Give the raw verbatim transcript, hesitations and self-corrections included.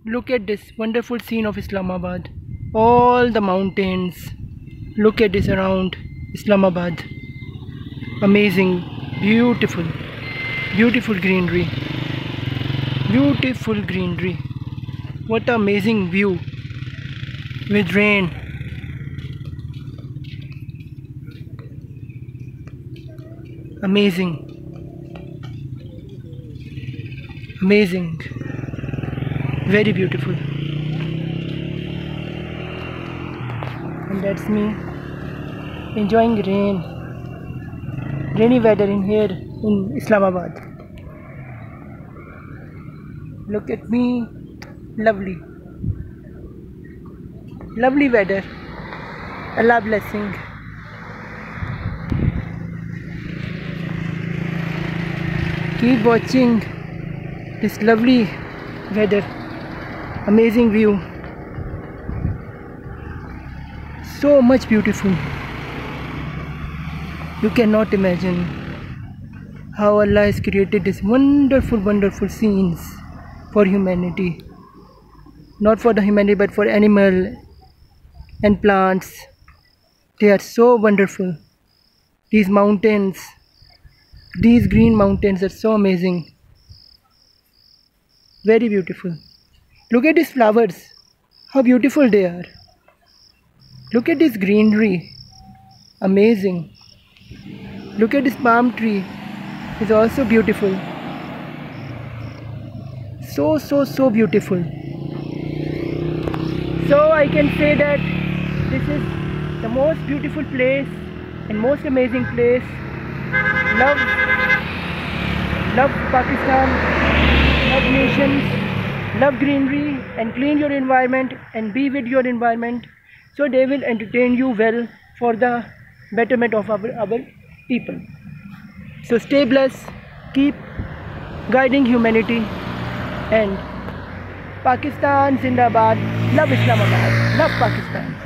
Look at this wonderful scene of Islamabad. All the mountains. Look at this around Islamabad. Amazing, beautiful, beautiful greenery. Beautiful greenery. What an amazing view with rain. Amazing. Amazing. Very beautiful. And that's me enjoying rain. Rainy weather in here in Islamabad. Look at me. Lovely. Lovely weather. Allah blessing. Keep watching this lovely weather. Amazing view. So much beautiful. You cannot imagine how Allah has created this wonderful, wonderful scenes for humanity. Not for the humanity, but for animal and plants. They are so wonderful. These mountains, these green mountains are so amazing. Very beautiful. Look at these flowers. How beautiful they are. Look at this greenery. Amazing. Look at this palm tree. It's also beautiful. So, so, so beautiful. So I can say that this is the most beautiful place and most amazing place. Love, love Pakistan, love nations, love greenery, and clean your environment and be with your environment, so they will entertain you well for the betterment of our, our people. So stay blessed, keep guiding humanity, and Pakistan Zindabad. Love Islamabad, love Pakistan.